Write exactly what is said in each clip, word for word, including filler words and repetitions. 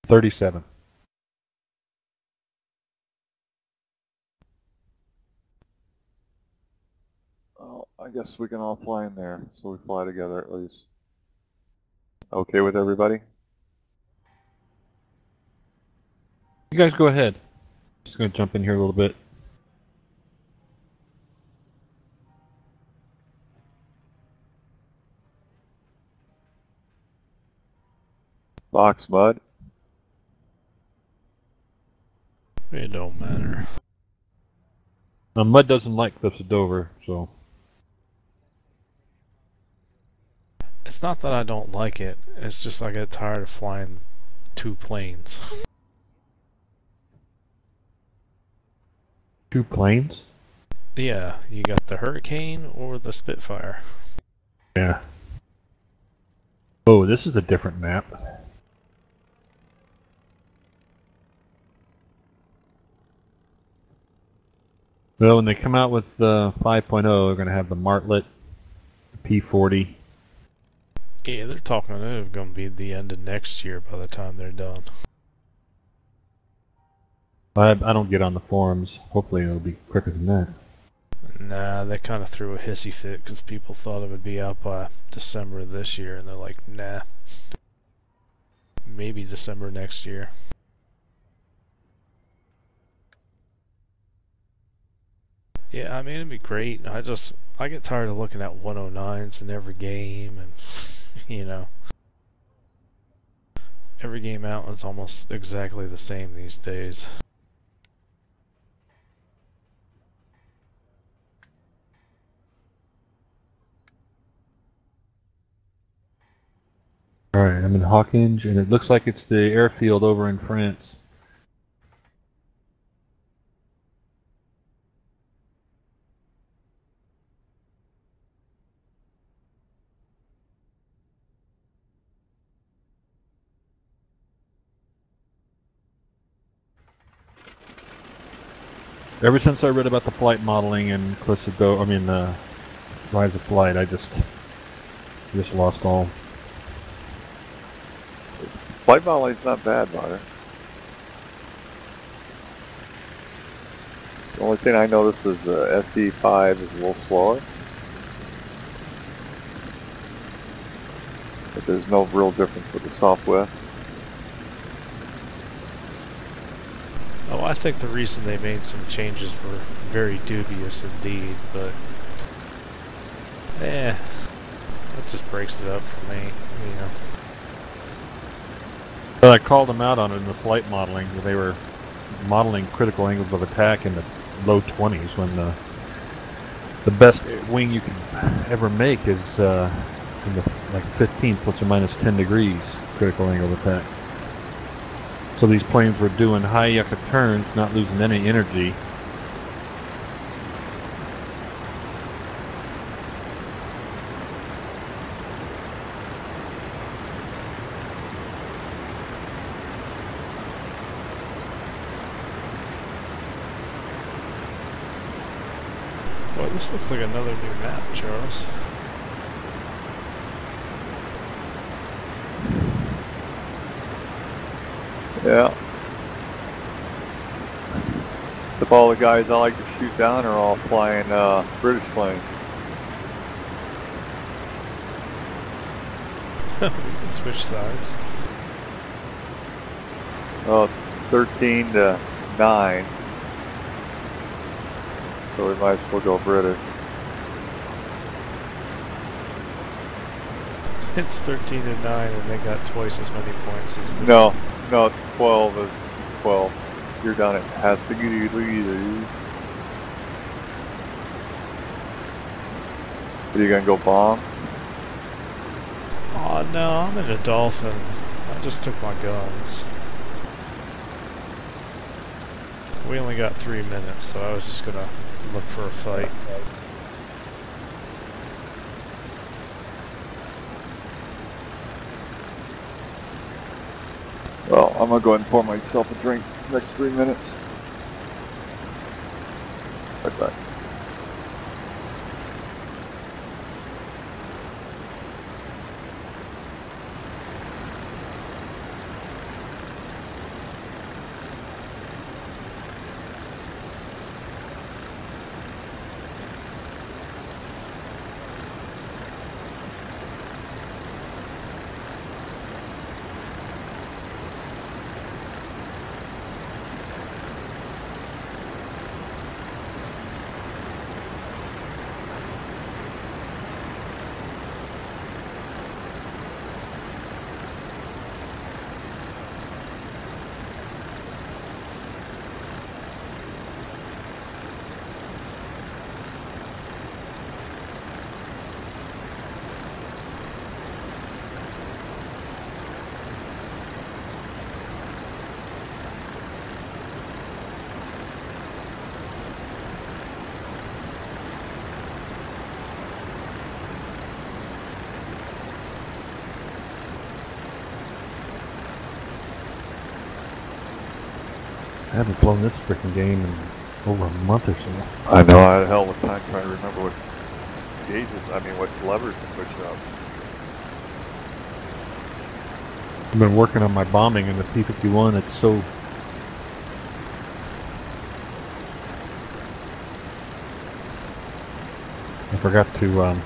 thirty-seven. Oh, I guess we can all fly in there, so we fly together at least. Okay with everybody? You guys go ahead. Just going to jump in here a little bit. Box mud. It don't matter. Now, mud doesn't like Cliffs of Dover, so... It's not that I don't like it, it's just I get tired of flying two planes. Two planes? Yeah, you got the Hurricane or the Spitfire. Yeah. Oh, this is a different map. Well, when they come out with uh, five point oh, they're going to have the Martlet, the P forty. Yeah, they're talking it's going to be the end of next year by the time they're done. I, I don't get on the forums. Hopefully it'll be quicker than that. Nah, they kind of threw a hissy fit because people thought it would be out by December of this year, and they're like, nah. Maybe December next year. Yeah, I mean, it'd be great. I just, I get tired of looking at one oh nines in every game, and, you know. Every game out is almost exactly the same these days. Alright, I'm in Hawkinge, and it looks like it's the airfield over in France. Ever since I read about the flight modeling and Cliffs of Dover, I mean, uh, Rise of Flight, I just, just lost all. Flight modeling's not bad, Butter. The only thing I noticed is uh, S E five is a little slower. But there's no real difference with the Southwest. Oh, I think the reason they made some changes were very dubious indeed, but eh, that just breaks it up for me, you know. Well, I called them out on it in the flight modeling. They were modeling critical angles of attack in the low twenties when the the best wing you can ever make is uh, in the like fifteen plus or minus ten degrees critical angle of attack. So these planes were doing high yucca turns, not losing any energy. Well, this looks like another new map, Charles. Yeah. Except all the guys I like to shoot down are all flying uh, British planes. We can switch sides. Oh, it's thirteen to nine. So we might as well go British. It's thirteen to nine and they got twice as many points as the... No, no, it's twelve. It's twelve. You're down at Hastigity. Are you gonna go bomb? Oh no, I'm in a Dolphin. I just took my guns. We only got three minutes, so I was just gonna look for a fight. Well, I'm gonna go ahead and pour myself a drink next three minutes. Right back. I haven't flown this freaking game in over a month or so. I know, I had a hell of a time trying to remember what gauges, I mean, what levers to push up. I've been working on my bombing in the P fifty-one. It's so... I forgot to um,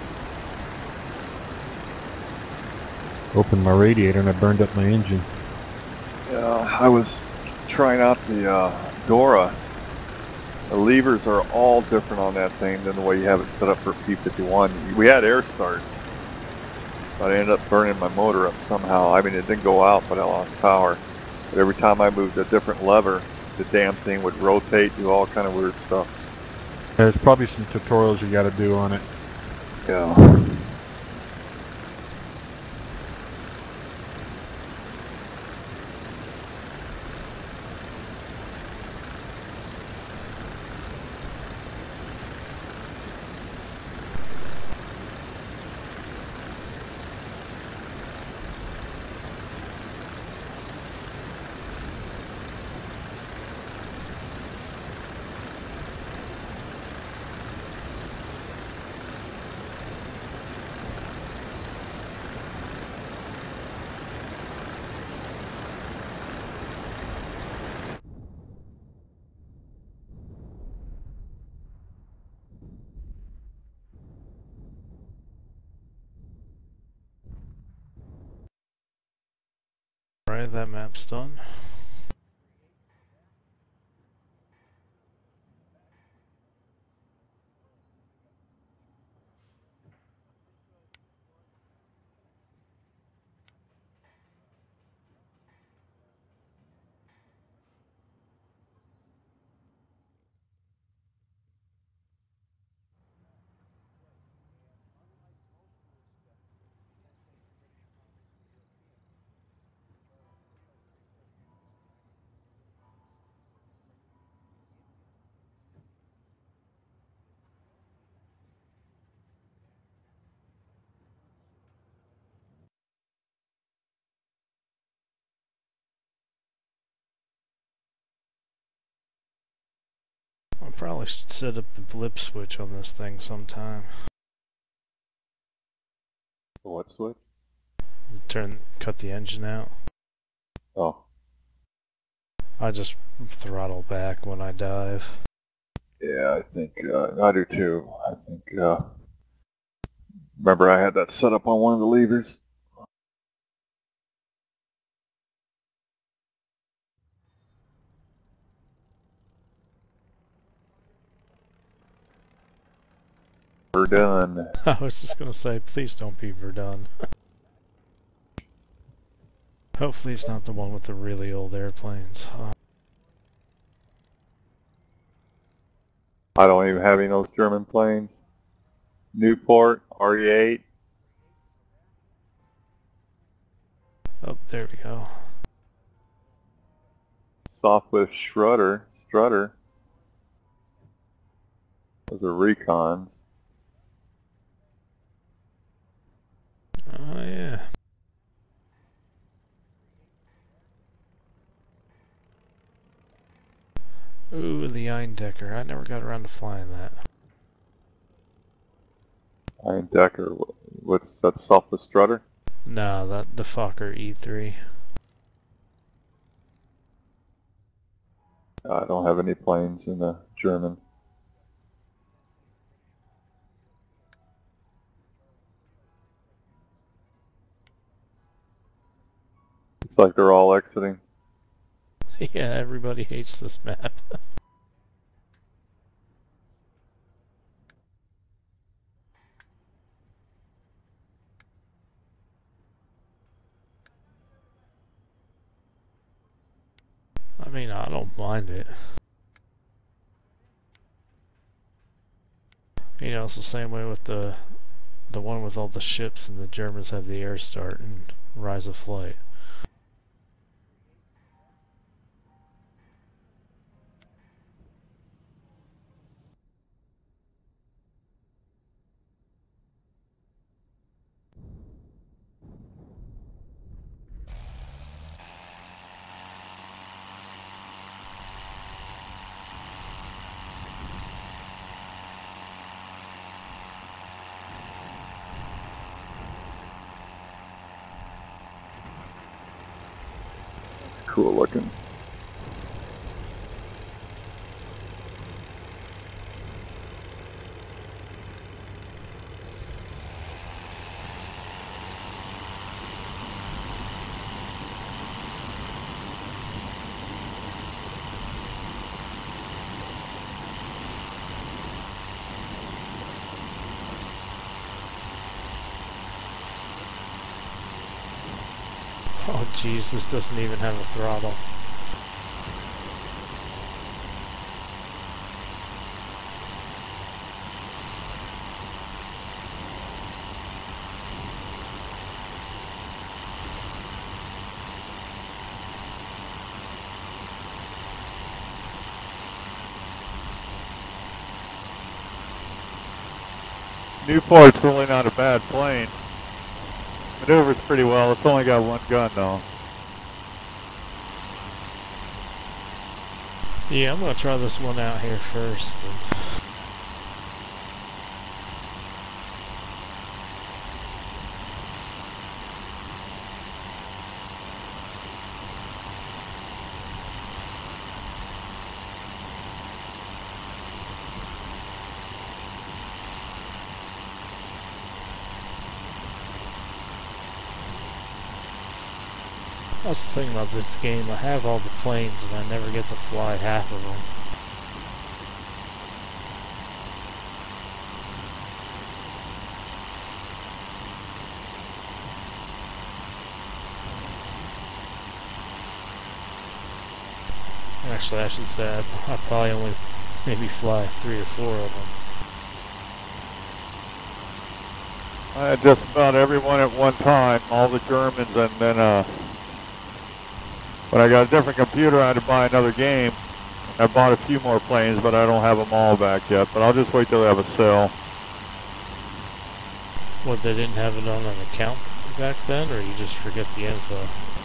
open my radiator and I burned up my engine. Yeah, I was trying out the uh, Dora. The levers are all different on that thing than the way you have it set up for P fifty-one. We had air starts, but I ended up burning my motor up somehow. I mean, it didn't go out, but I lost power. But every time I moved a different lever, the damn thing would rotate, do all kind of weird stuff. There's probably some tutorials you got to do on it. Yeah. Alright, that map's done. I probably should set up the blip switch on this thing sometime. What switch? Turn, cut the engine out. Oh. I just throttle back when I dive. Yeah, I think, uh, I do too. I think, uh, remember I had that set up on one of the levers? We're done. I was just gonna say, please don't be Verdun. Hopefully it's not the one with the really old airplanes. Uh, I don't even have any of those German planes. Newport, R E eight. oh, there we go. Sopwith Strutter. Strutter. Those are Recons. Oh yeah. Ooh, the Eindecker. I never got around to flying that. Iron Decker. What's that? Sopwith Strutter? Nah, that the Fokker E three. I don't have any planes in the German. Looks like they're all exiting. Yeah, everybody hates this map. I mean, I don't mind it. You know, it's the same way with the the one with all the ships, and the Germans have the air start and rise of flight. cool looking. Oh jeez, this doesn't even have a throttle. Newport's really not a bad plane. Maneuvers pretty well. It's only got one gun though. Yeah, I'm gonna try this one out here first. And that's the thing about this game. I have all the planes and I never get to fly half of them. Actually, I should say I, I probably only maybe fly three or four of them. I had just about everyone at one time, all the Germans, and then uh, when I got a different computer I had to buy another game. I bought a few more planes, but I don't have them all back yet, but I'll just wait till they have a sale. What, they didn't have it on an account back then, or you just forget the info?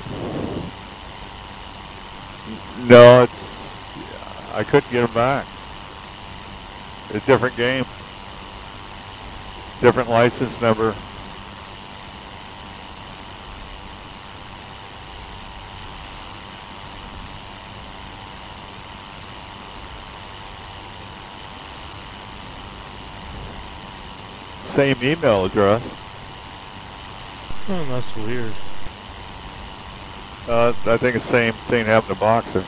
No, it's, I couldn't get them back. It's a different game. Different license number. Same email address. Oh, that's weird. Uh, I think the same thing happened to Boxer.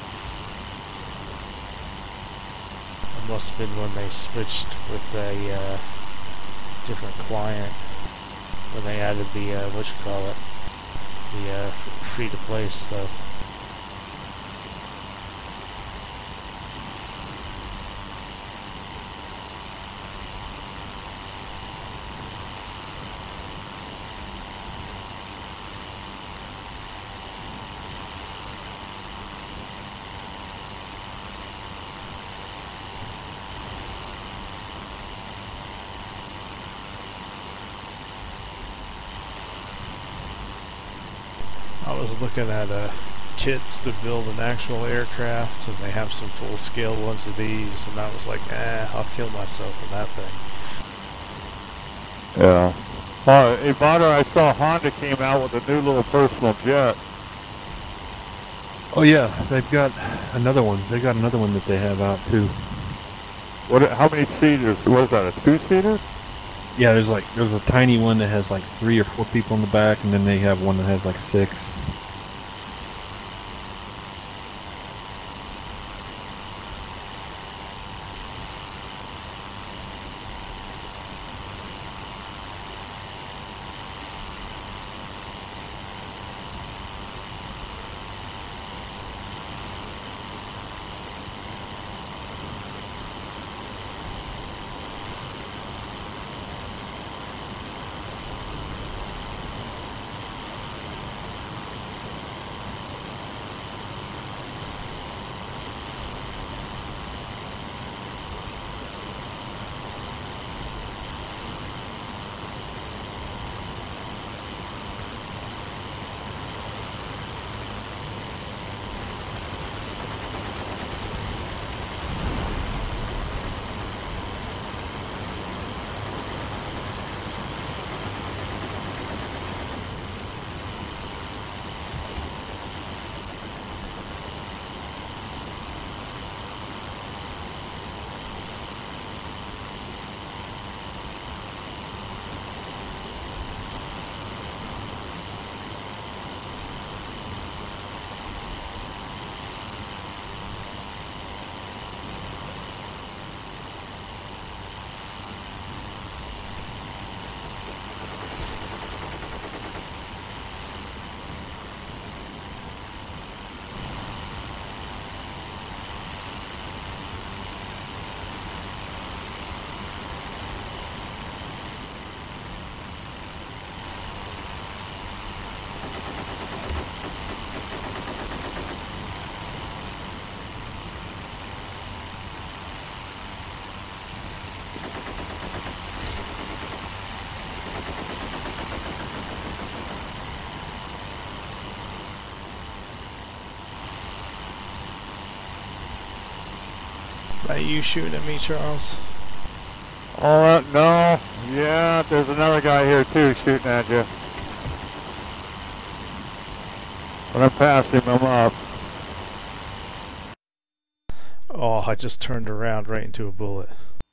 It must have been when they switched with a uh, different client, when they added the, uh, what you call it, the uh, free-to-play stuff. I was looking at uh, kits to build an actual aircraft, and they have some full-scale ones of these, and I was like, eh, I'll kill myself with that thing. Yeah. Uh, Ivana, I saw Honda came out with a new little personal jet. Oh yeah, they've got another one. They got another one that they have out too. What? How many seaters? What is that? A two-seater? Yeah, there's like there's a tiny one that has like three or four people in the back, and then they have one that has like six. Are you shooting at me, Charles? Oh, uh, no. Yeah, there's another guy here too shooting at you. When I'm passing him up. Oh, I just turned around right into a bullet.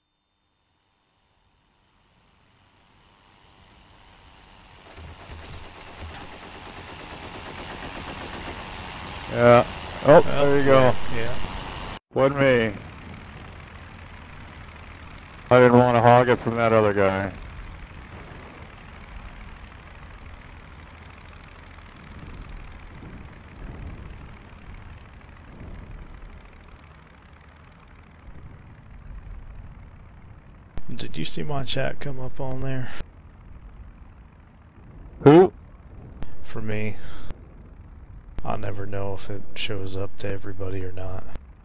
Yeah. Oh, Oh, there you go. Yeah. Wasn't me. I didn't want to hog it from that other guy. Did you see my chat come up on there? Who? For me. I'll never know if it shows up to everybody or not.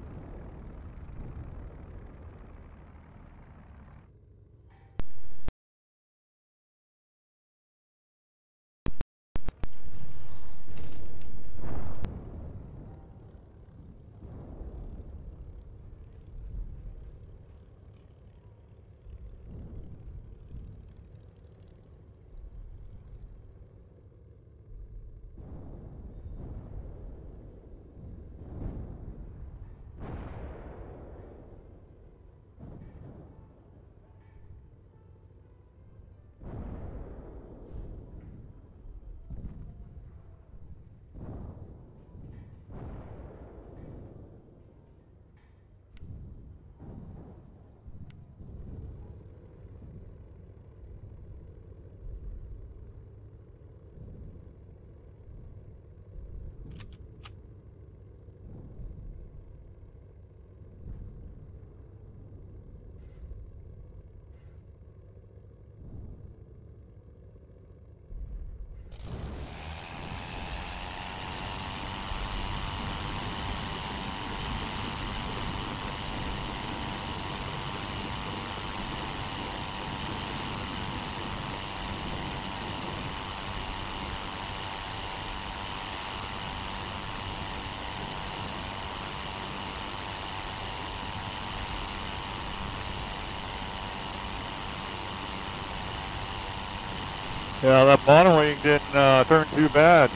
Yeah, that bottom wing didn't uh, turn too bad.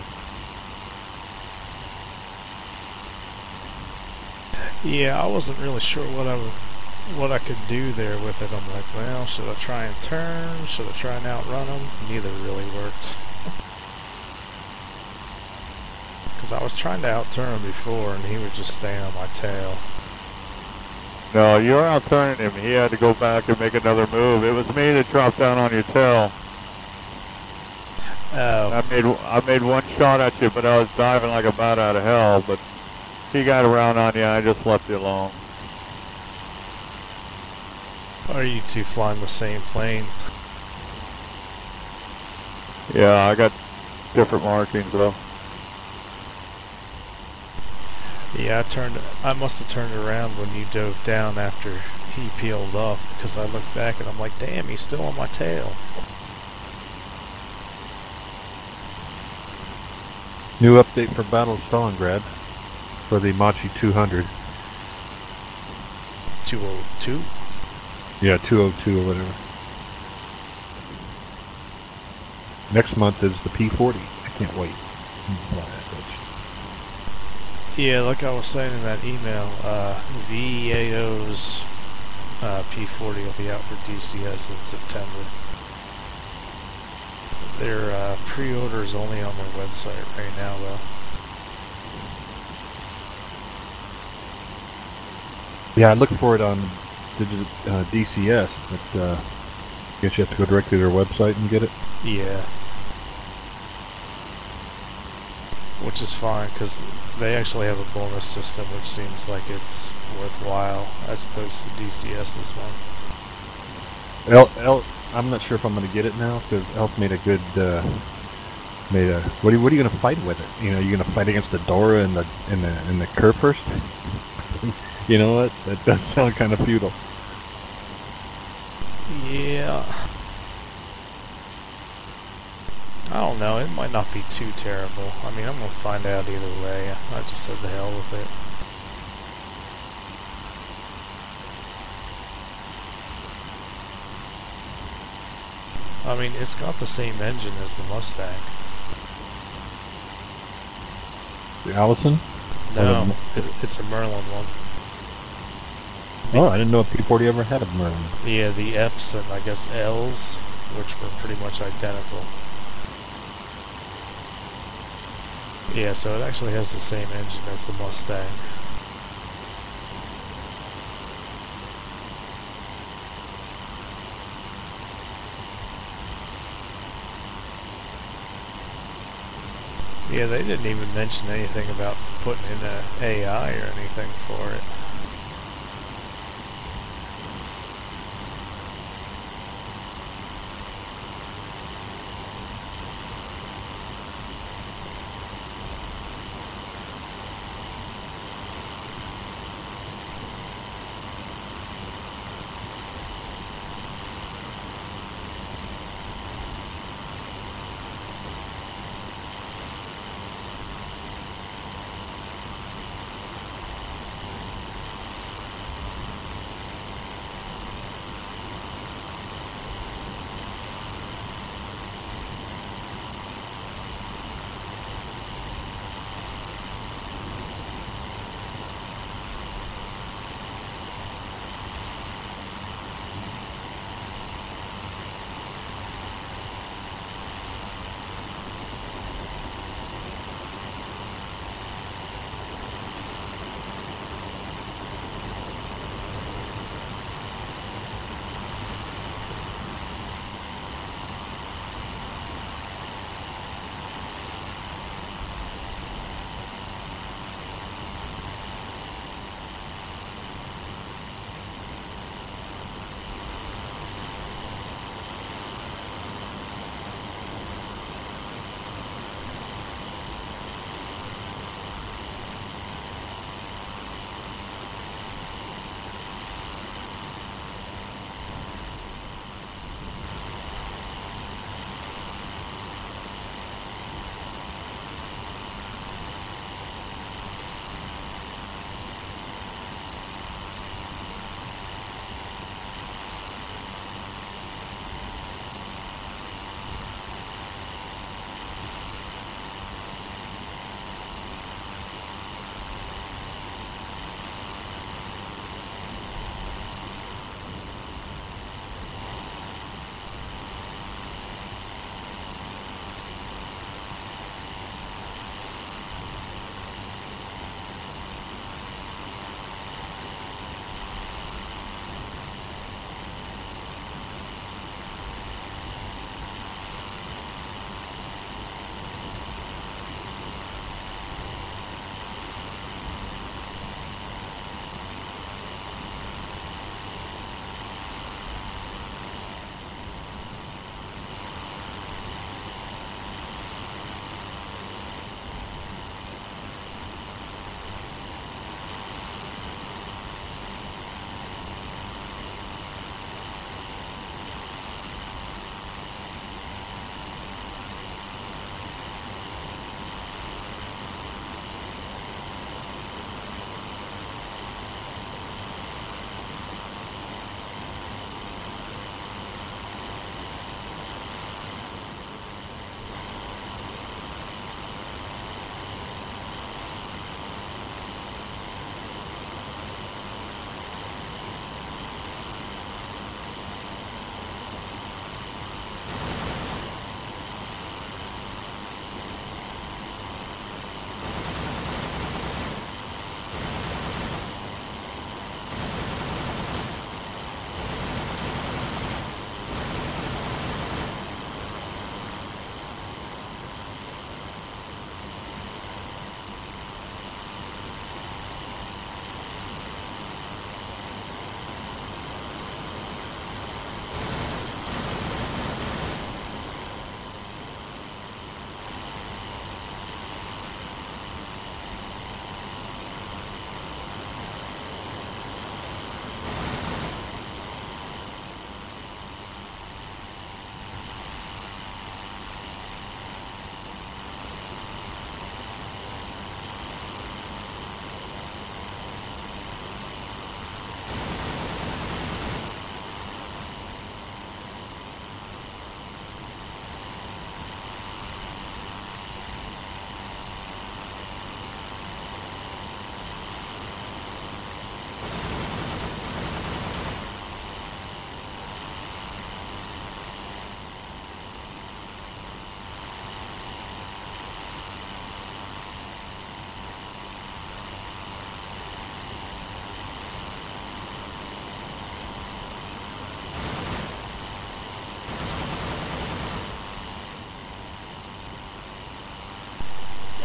Yeah, I wasn't really sure what I would, what I could do there with it. I'm like, well, should I try and turn? Should I try and outrun him? Neither really worked. Because I was trying to outturn him before, and he was just staying on my tail. No, you were outturning him. He had to go back and make another move. It was me that dropped down on your tail. Oh. I made I made one shot at you, but I was diving like a bat out of hell. But he got around on you. I just left you alone. Are you two flying the same plane? Yeah, I got different markings though. Yeah, I turned. I must have turned around when you dove down after he peeled off, because I looked back and I'm like, damn, he's still on my tail. New update for Battle of Stalingrad for the Machi two hundred. two oh two? Yeah, two oh two or whatever. Next month is the P forty. I can't wait. Yeah, like I was saying in that email, uh, V E A O's uh, P forty will be out for D C S in September. Their uh, pre-order is only on their website right now, though. Yeah, I look for it on Digi uh, D C S, but uh, I guess you have to go directly to their website and get it. Yeah. Which is fine, because they actually have a bonus system, which seems like it's worthwhile, as opposed to DCS's one. El, El, I'm not sure if I'm going to get it now, because Elf made a good, uh, made a, what are you, what are you going to fight with it? You know, you're going to fight against the Dora and the, and the, and the Kurfürst? You know what? That does sound kind of futile. Yeah. I don't know, it might not be too terrible. I mean, I'm going to find out either way. I just said the hell with it. I mean, it's got the same engine as the Mustang. The Allison? No, the, it's, it's a Merlin one. Oh, I didn't know if P forty ever had a Merlin. Yeah, the Fs and I guess Ls, which were pretty much identical. Yeah, so it actually has the same engine as the Mustang. Yeah, they didn't even mention anything about putting in a A I or anything for it.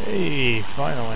Hey, finally.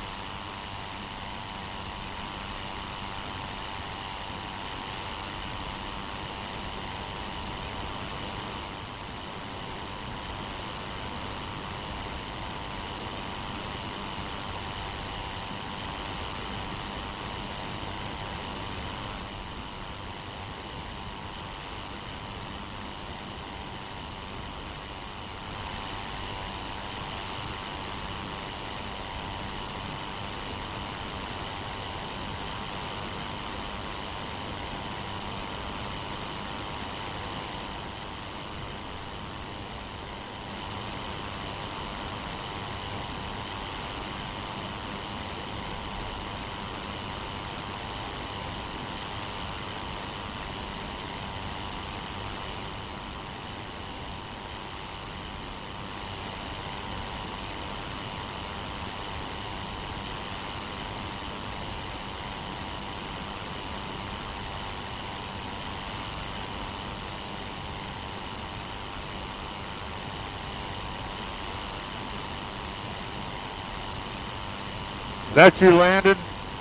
Is that you landed?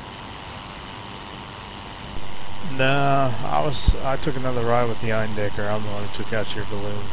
No, I was. I took another ride with the Eindecker. I'm the one who took out your balloon.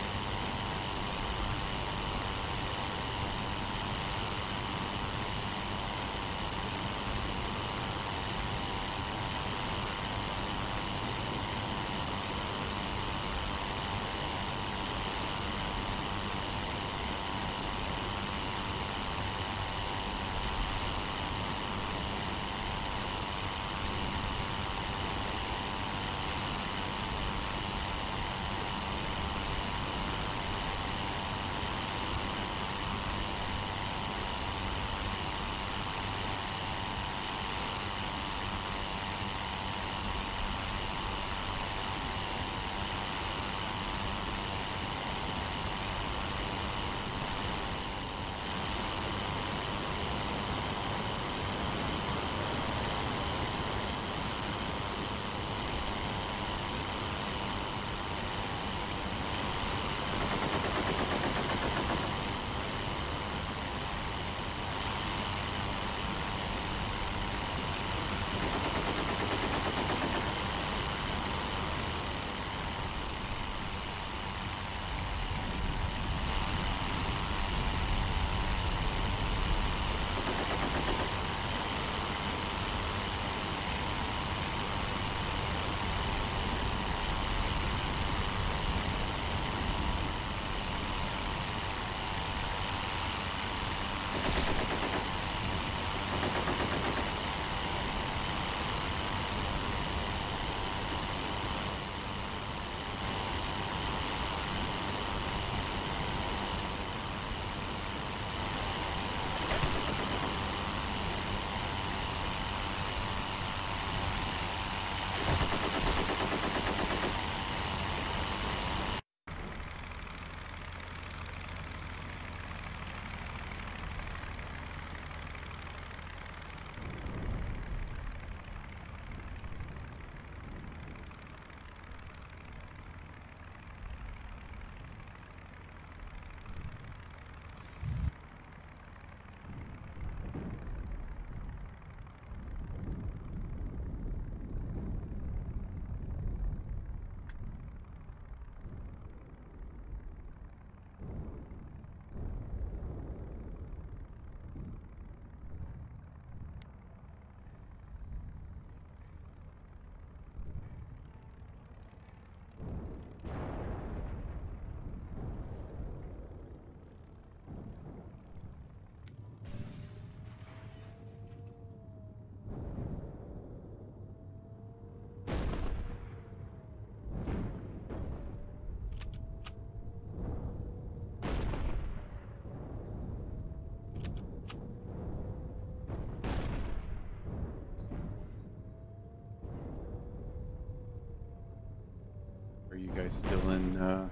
Are you guys still in uh,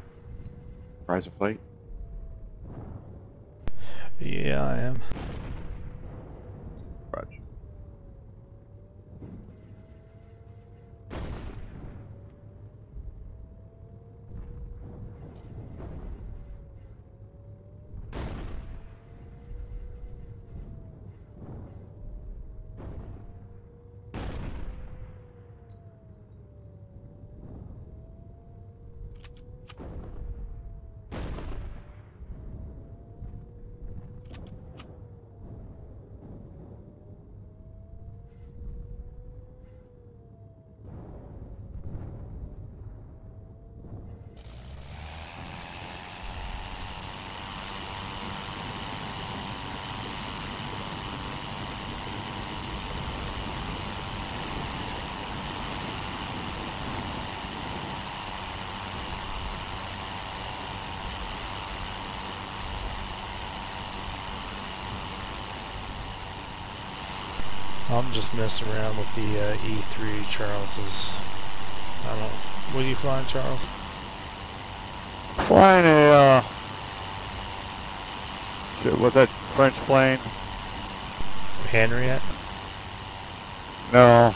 Prize of Flight? Yeah, I am. Roger. I'm just messing around with the uh, E three Charles's. I don't. What are you flying, Charles? Flying a, uh, shit, what's that French plane? Henriette? No.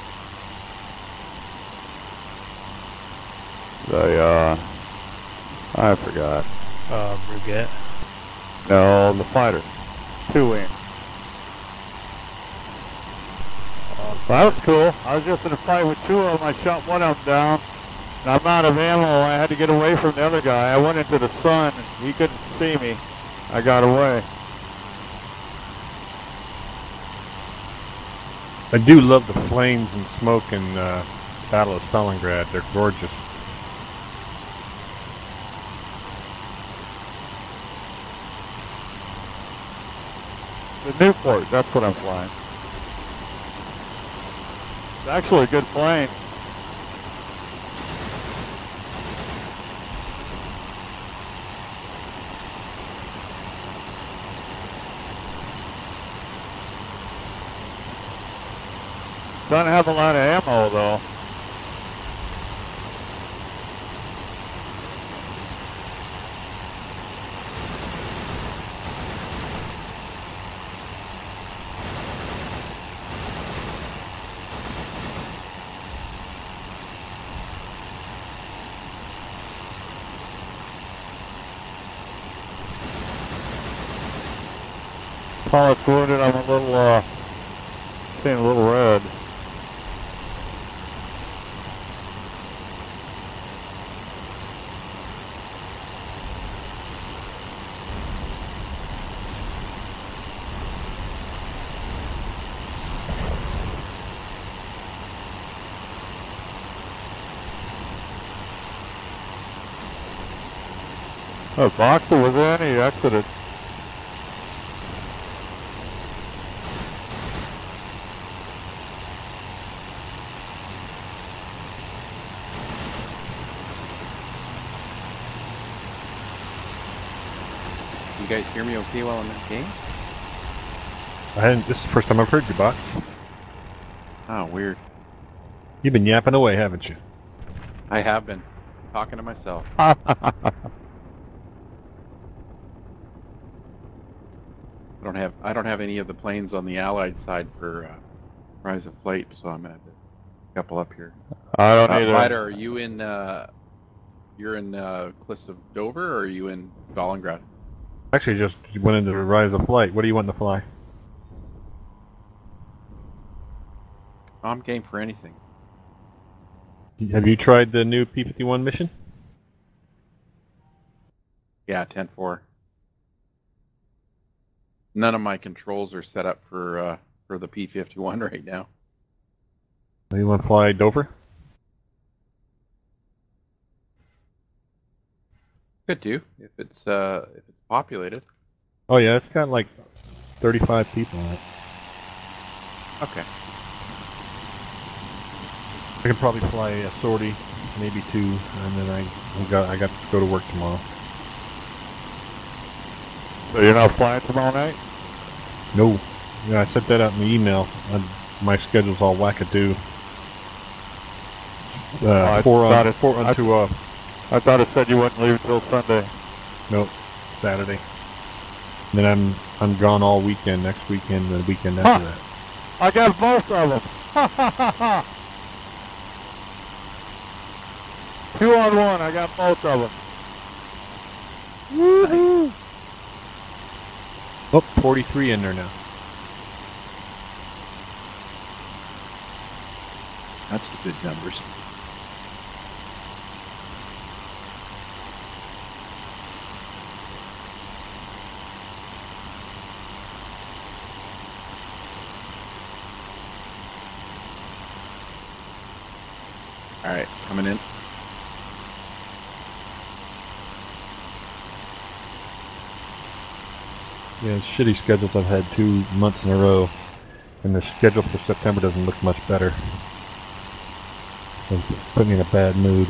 The, uh, I forgot. Uh, Brigette? No, the fighter. Two wing. Uh, That was cool. I was just in a fight with two of them. I shot one of them down. And I'm out of ammo. I had to get away from the other guy. I went into the sun. And he couldn't see me. I got away. I do love the flames and smoke in uh, Battle of Stalingrad. They're gorgeous. The Newport, that's what I'm flying. It's actually a good plane. Doesn't have a lot of ammo though. Pilot's wounded. I'm a little, uh, seeing a little red. Oh, Boxer was in. He exited. You guys hear me okay while I'm in the game? I hadn't, this is the first time I've heard you, Bot. Oh, weird. You've been yapping away, haven't you? I have been talking to myself. Oh, I don't have I don't have any of the planes on the Allied side for uh, Rise of Flight, so I'm gonna have to couple up here. I don't Uh, either. Ryder, are you in? Uh, you're in uh, Cliffs of Dover, or are you in Stalingrad? Actually, just went into the Rise of Flight. What do you want to fly? I'm game for anything. Have you tried the new P fifty-one mission? Yeah, ten four. None of my controls are set up for uh, for the P fifty-one right now. You want to fly Dover? Could do if it's uh, if it's populated. Oh yeah, it's got like thirty-five people on it. Okay. I could probably fly a sortie, maybe two, and then I, I got I got to go to work tomorrow. So you're not flying tomorrow night? No, yeah, I sent that out in the email. I, my schedule's all wackadoo. Uh, I four thought on, it- four on, I- two off. I thought it said you wouldn't leave until Sunday. Nope, Saturday. And then I'm I'm gone all weekend. Next weekend, the weekend after Huh. that. I got both of them. Ha ha ha ha. Two on one. I got both of them. Woohoo! Oh, forty-three in there now. That's the good numbers. All right, coming in. Yeah, shitty schedules I've had two months in a row, and the schedule for September doesn't look much better. It's put me in a bad mood.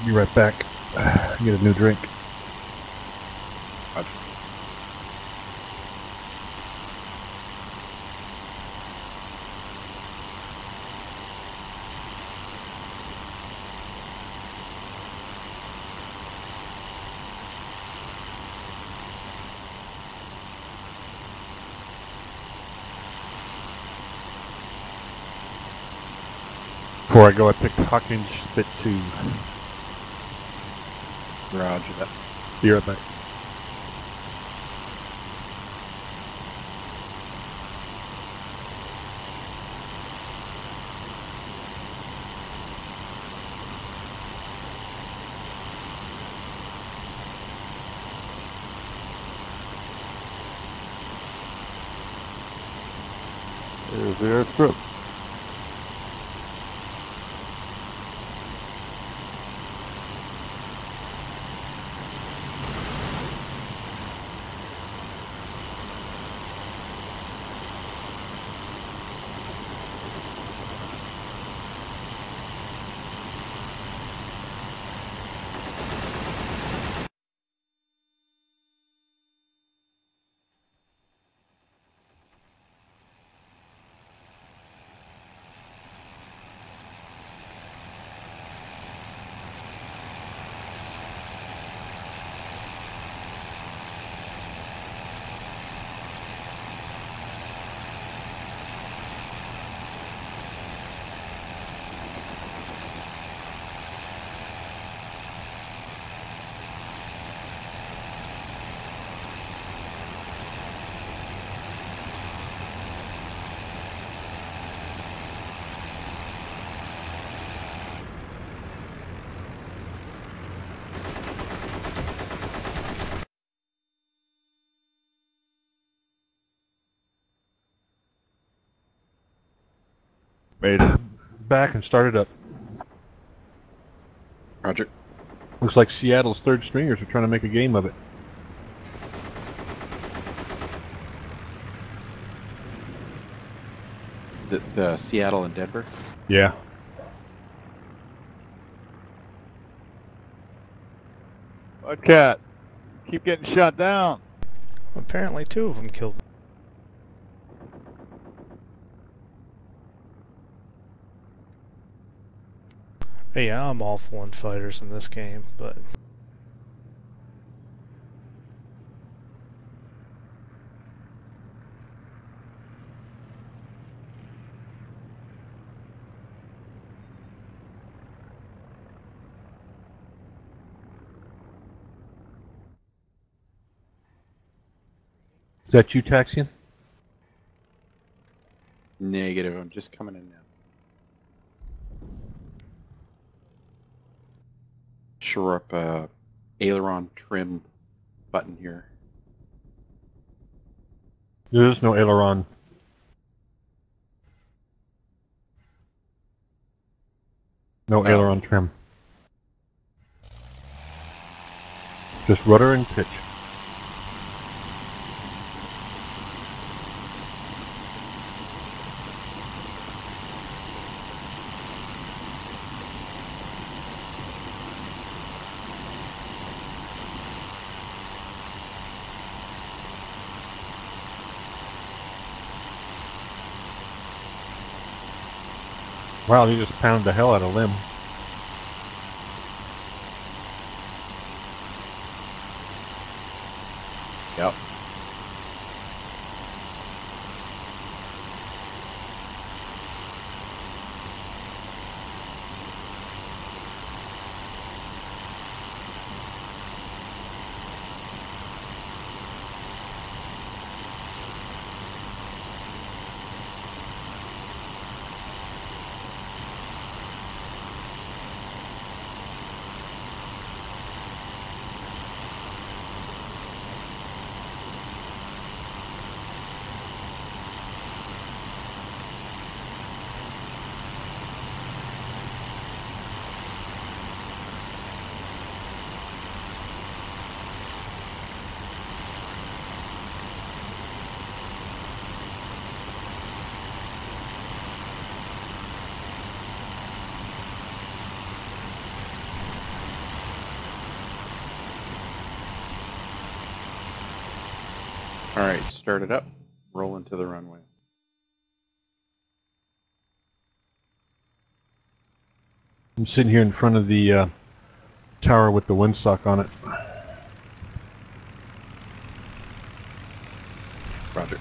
Be right back. Get a new drink. Roger. Before I go, I picked Hawkins Spit two. Roger that. Be right back. There's the airstrip. Made it. Back and started up. Roger. Looks like Seattle's third stringers are trying to make a game of it. The, the Seattle and Denver. Yeah. What cat? Keep getting shot down. Apparently two of them killed me. Hey, yeah, I'm all for one fighters in this game, but Is that you, Taxian? Negative. I'm just coming in now. Shore up a aileron trim button here. There is no aileron. No Oh. aileron trim. Just rudder and pitch. Wow, you just pounded the hell out of limb. Yep. All right, start it up. Roll into the runway. I'm sitting here in front of the uh, tower with the windsock on it. Roger.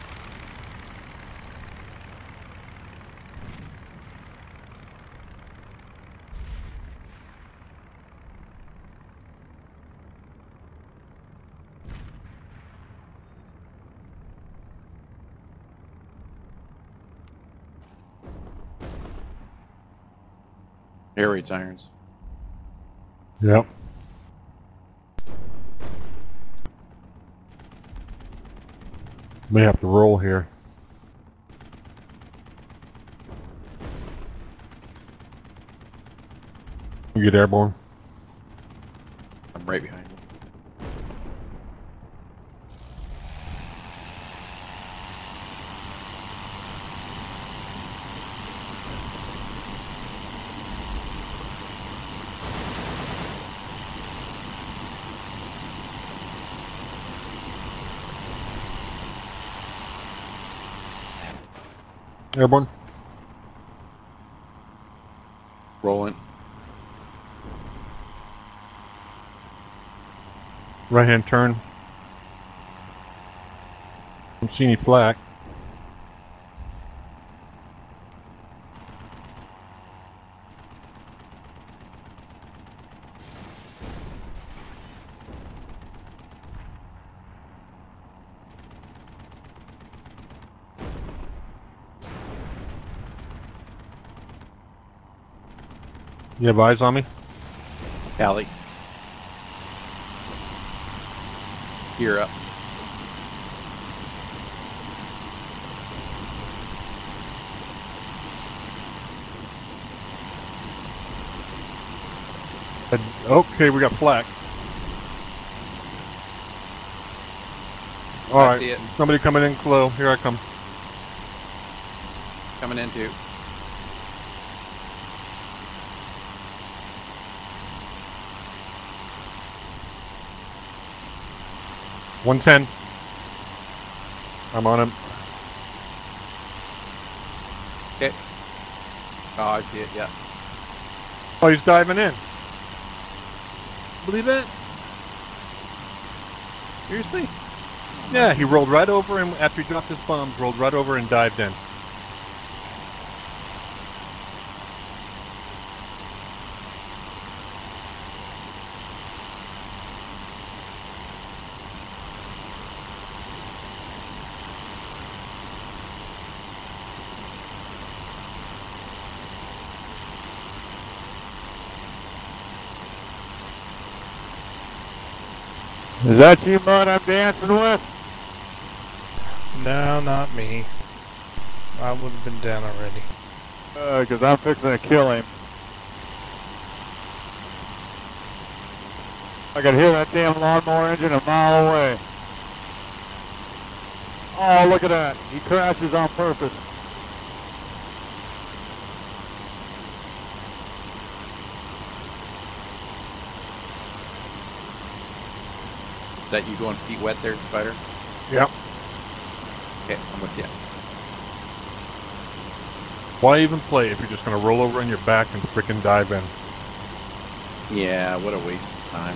Air raids irons. Yep. May have to roll here. You get airborne? I'm right behind you. Airborne? Rolling. Right hand turn. Don't see any flak. You have eyes on me? Tally. Gear up. Okay, we got flak. I Alright, see it. somebody coming in close. Here I come. Coming in too. one ten. I'm on him. Okay. Oh, I see it, yeah. Oh, he's diving in. Believe it? Seriously? Yeah, he rolled right over and after he dropped his bombs, rolled right over and dived in. Is that you, Mud, I'm dancing with? No, not me. I would have been down already. Uh, cause I'm fixing to kill him. I could hear that damn lawnmower engine a mile away. Oh, look at that. He crashes on purpose. Is that you going feet wet there, Spider? Yep. Okay, I'm with you. Why even play if you're just going to roll over on your back and frickin' dive in? Yeah, what a waste of time.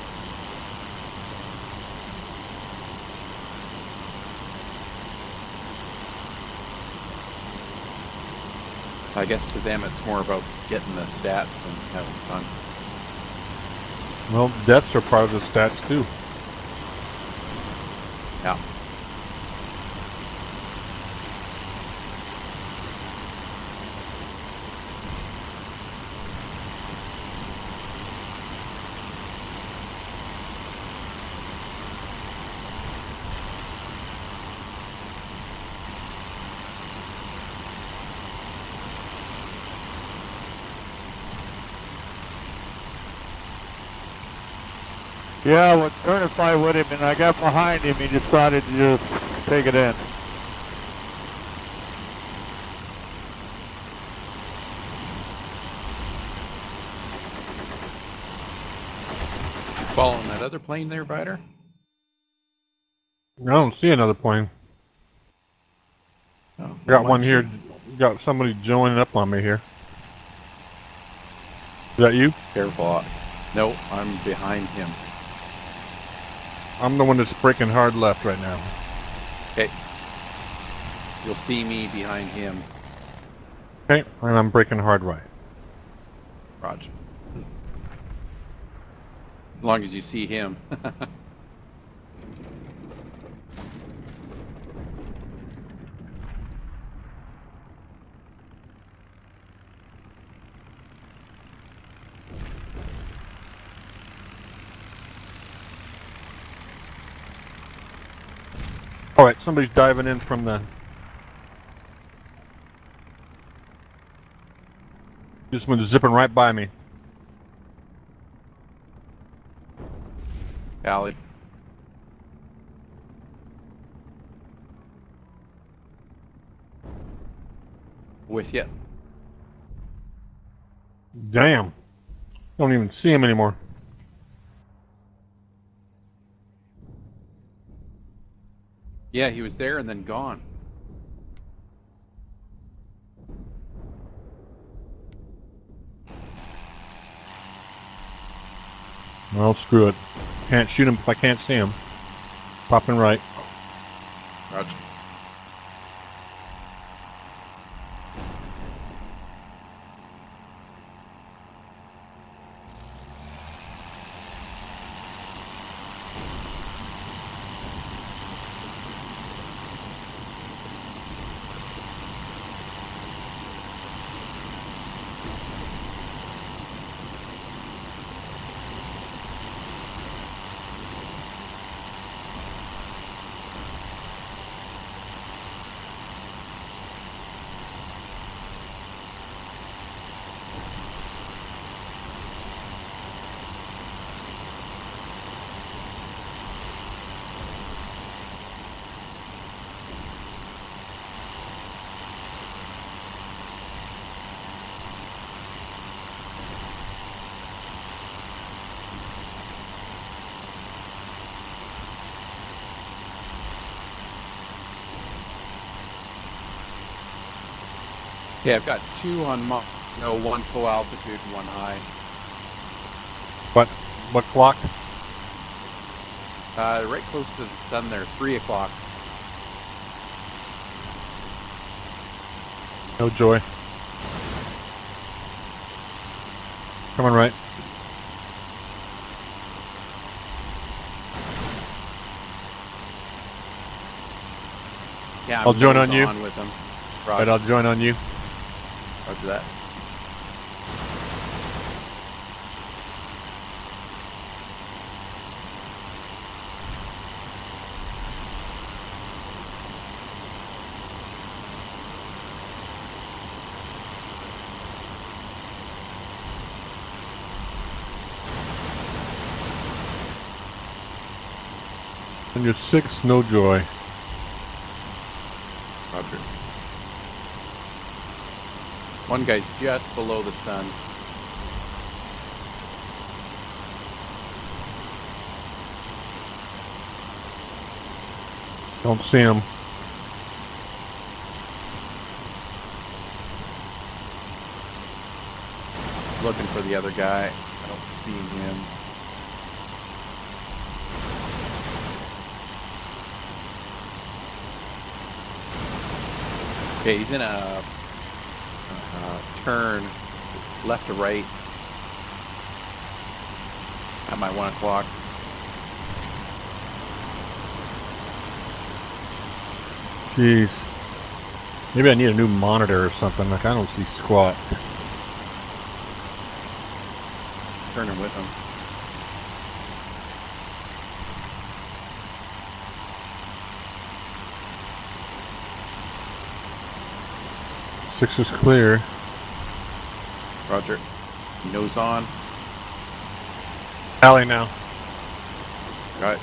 I guess to them it's more about getting the stats than having fun. Well, deaths are part of the stats too. Yeah. Yeah, I was trying to fight with him, and I got behind him. He decided to just take it in. Following that other plane there, Vider? don't see another plane. Oh, Got one here. Got somebody joining up on me here. Is that you? Careful. No, I'm behind him. I'm the one that's breaking hard left right now. Okay. You'll see me behind him. Okay, and I'm breaking hard right. Roger. As long as you see him. All right, somebody's diving in from the. This one's zipping right by me. Allie. With you. Damn. Don't even see him anymore. Yeah, he was there and then gone. Well, screw it. Can't shoot him if I can't see him. Popping right. Roger. Okay, I've got two on mo no, one full altitude and one high. What? What clock? Uh, right close to the sun there, three o'clock. No joy. Coming right. Yeah, I'm I'll join nose on you. with them. Right, Roger. I'll join on you. Roger that. And you're six, no joy. Roger. One guy's just below the sun. Don't see him. Looking for the other guy. I don't see him. Okay, he's in a uh, turn left to right at my one o'clock. Jeez. Maybe I need a new monitor or something. Like I don't see squat. Turning with him. Six is clear. Roger. Nose on. Alley now. Right.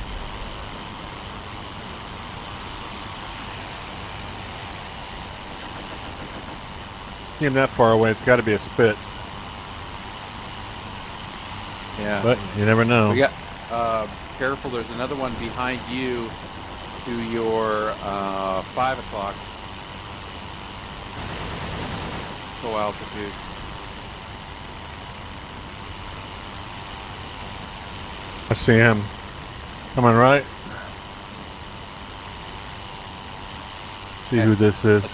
See him that far away, it's got to be a spit. Yeah. But you never know. We got, uh, careful, there's another one behind you to your uh, five o'clock full altitude. I see him. Coming right. See who this is.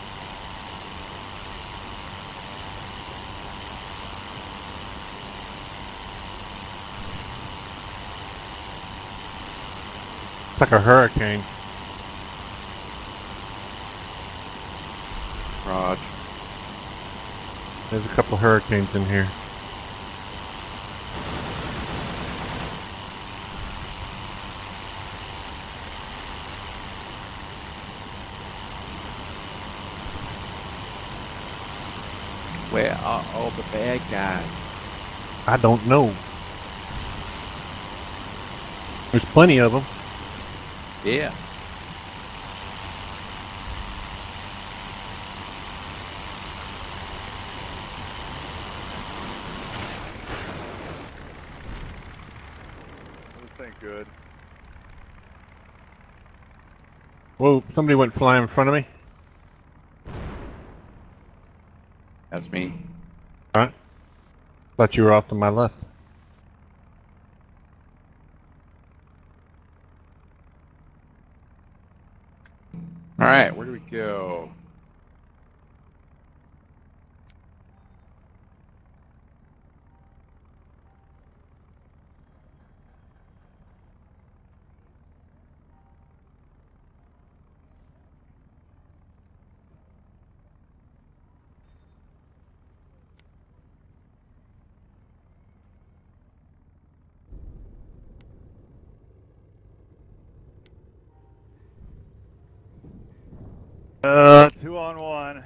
It's like a hurricane. Raj. There's a couple hurricanes in here. Where are all the bad guys? I don't know. There's plenty of them. Yeah. This ain't good. Whoa, somebody went flying in front of me. That's me. Alright. Thought you were off to my left. All right, where do we go? Uh, two on one.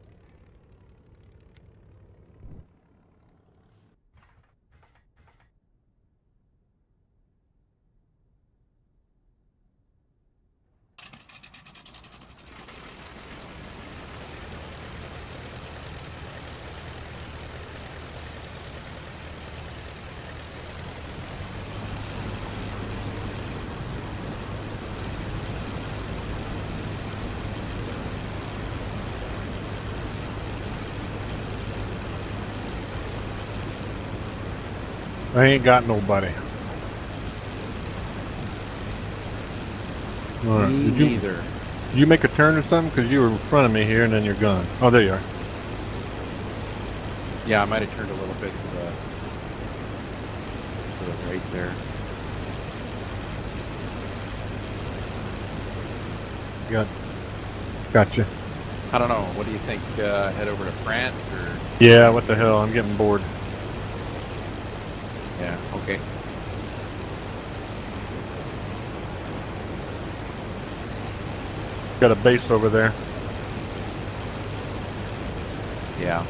I ain't got nobody. Alright, Me did you, neither. did you make a turn or something? Because you were in front of me here and then you're gone. Oh, there you are. Yeah, I might have turned a little bit to the to the right there. Got, gotcha. I don't know. What do you think? Uh, head over to France or? Yeah, what the hell? I'm getting bored. Yeah. Okay. Got a base over there. Yeah.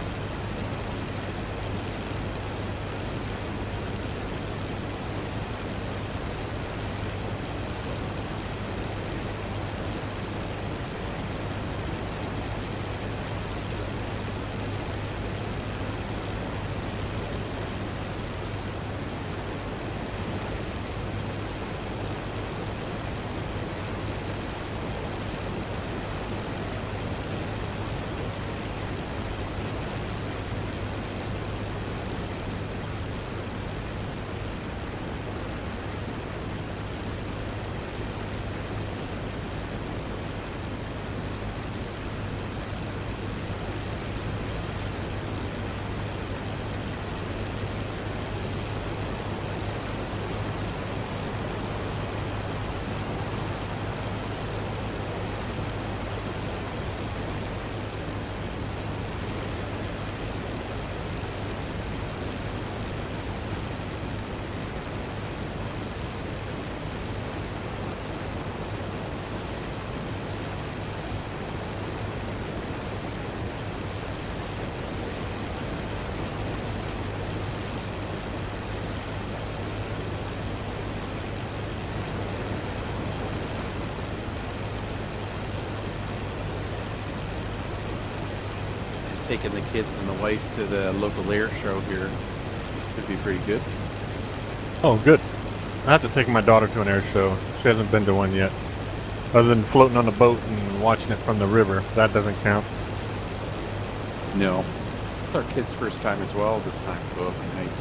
Taking the kids and the wife to the local air show here could be pretty good. Oh, good. I have to take my daughter to an air show. She hasn't been to one yet. Other than floating on a boat and watching it from the river, that doesn't count. No. It's our kid's first time as well this time, so it'll be nice.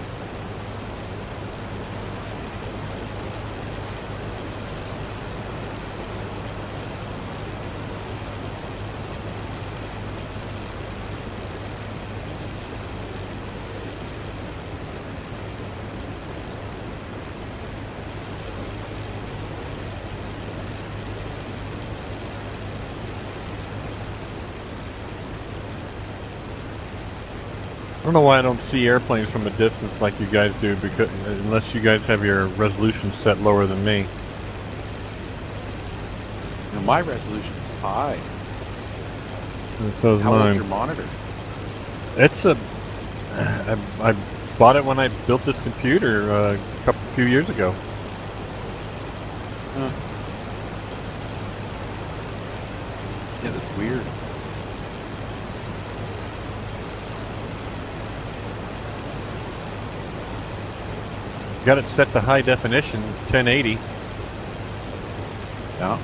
I don't know why I don't see airplanes from a distance like you guys do, because unless you guys have your resolution set lower than me. Now my resolution's high. And so is How old's mine. your monitor? It's a. I, I bought it when I built this computer uh, a couple few years ago. Huh. Yeah, that's weird. Got it set to high definition, ten eighty. Yeah.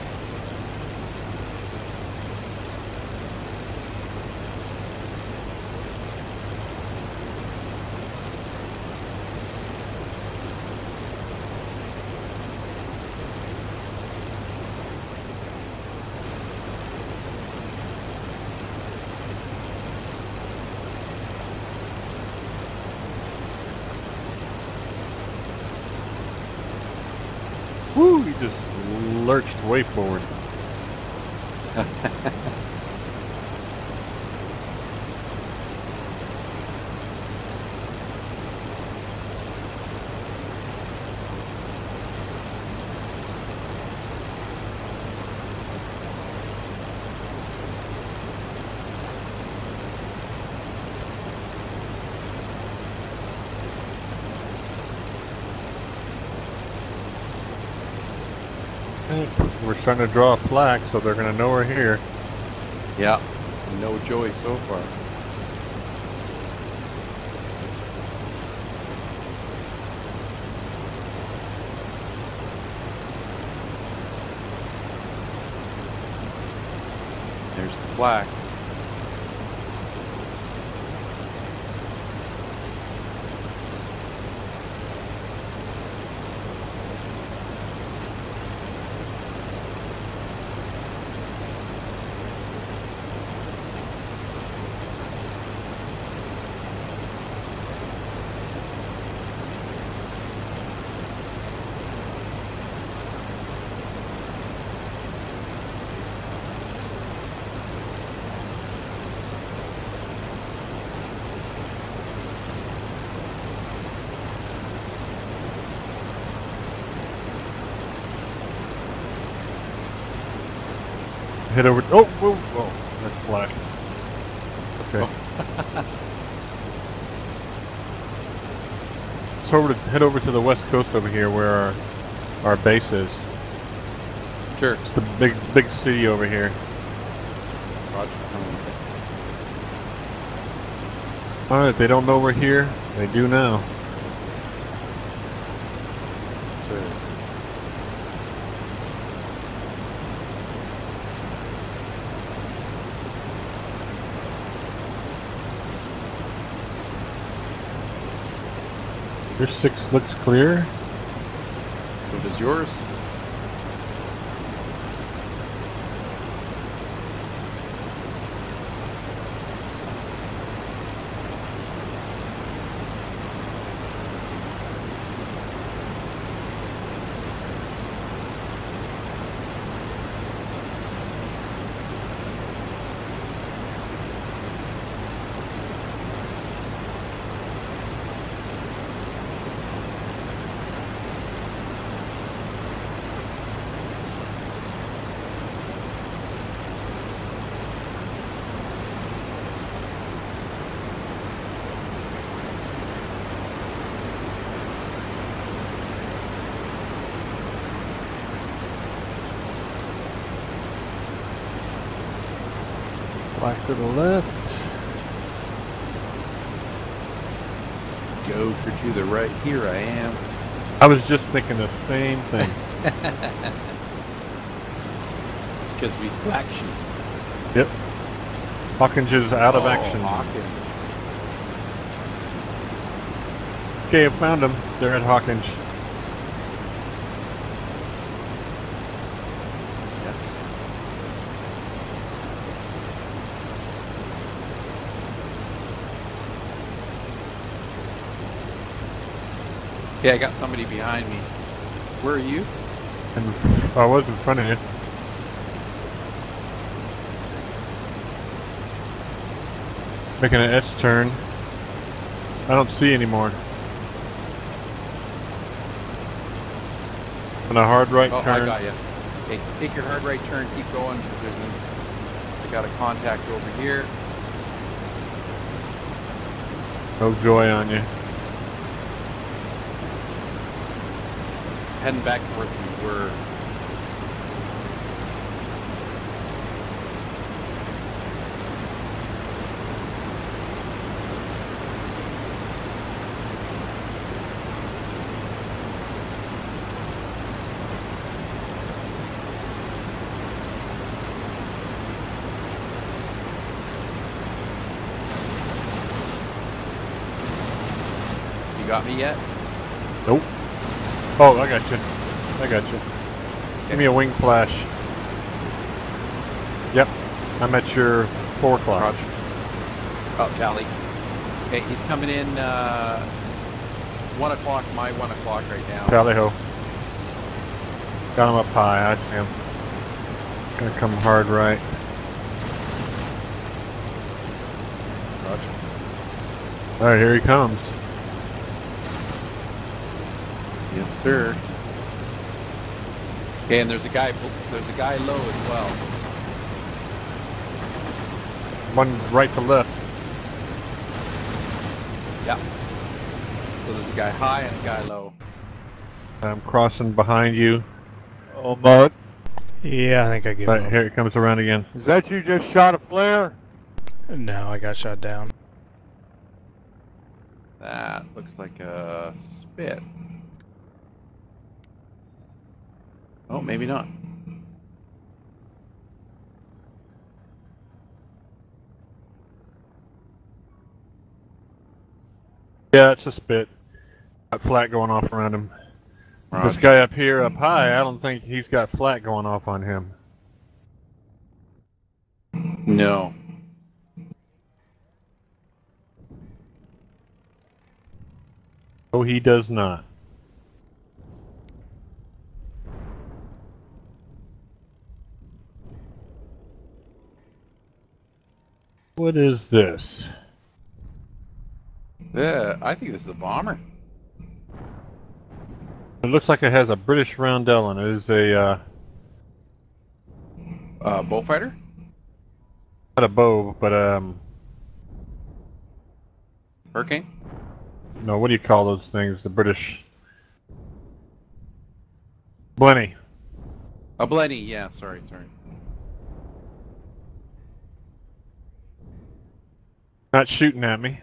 Woo! He just lurched way forward. We're starting to draw a flag, so they're going to know we're here. Yeah. No joy so far. There's the flag. Head over. Oh, whoa, whoa! That's flash. Okay. So over to head over to the west coast over here, where our our base is. Sure. It's the big big city over here. Roger. All right, they don't know we're here. They do now. Sir. Your six looks clear. So does yours? Black to the left. Go for to the right. Here I am. I was just thinking the same thing. because we black sheep. Yep. Hawkins is out of Oh, action. Hawkins. Okay, I found them. They're at Hawkins. Yes. Okay, I got somebody behind me. Where are you? And I was in front of you. Making an S turn. I don't see anymore. On a hard right Oh, turn. I got you. Okay, take your hard right turn, keep going, because there's a, I got a contact over here. No joy on you. Heading back to where we were. You got me yet? Nope. Oh, I got you. I got you. Give me a wing flash. Yep. I'm at your four o'clock. Roger. Oh, tally. Okay, he's coming in uh, one o'clock, my one o'clock right now. Tally ho. Got him up high. I see him. Gonna come hard right. Roger. Alright, here he comes. Yes, sir. Okay, and there's a guy. There's a guy low as well. One right to left. Yeah. So there's a guy high and a guy low. I'm crossing behind you. Oh, Mud. Yeah, I think I give Right, up. here it comes around again. Is that you just shot a flare? No, I got shot down. That looks like a spit. Oh, maybe not. Yeah, it's a spit. Got flat going off around him. This Roger. guy up here, up high, I don't think he's got flat going off on him. No. Oh, he does not. What is this? Yeah, I think this is a bomber. It looks like it has a British roundel on it. It is a, uh, Uh, bullfighter? not a bow, but, um, Hurricane? no, what do you call those things? The British... Blenny. A Blenny, yeah, sorry, sorry. Not shooting at me.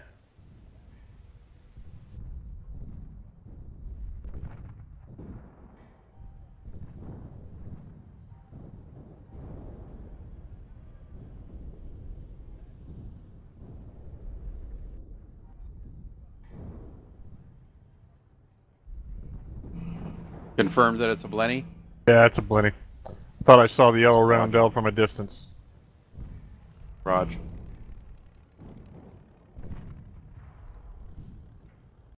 Confirmed that it's a Blenny? Yeah, it's a Blenny. Thought I saw the yellow roundel from a distance. Roger.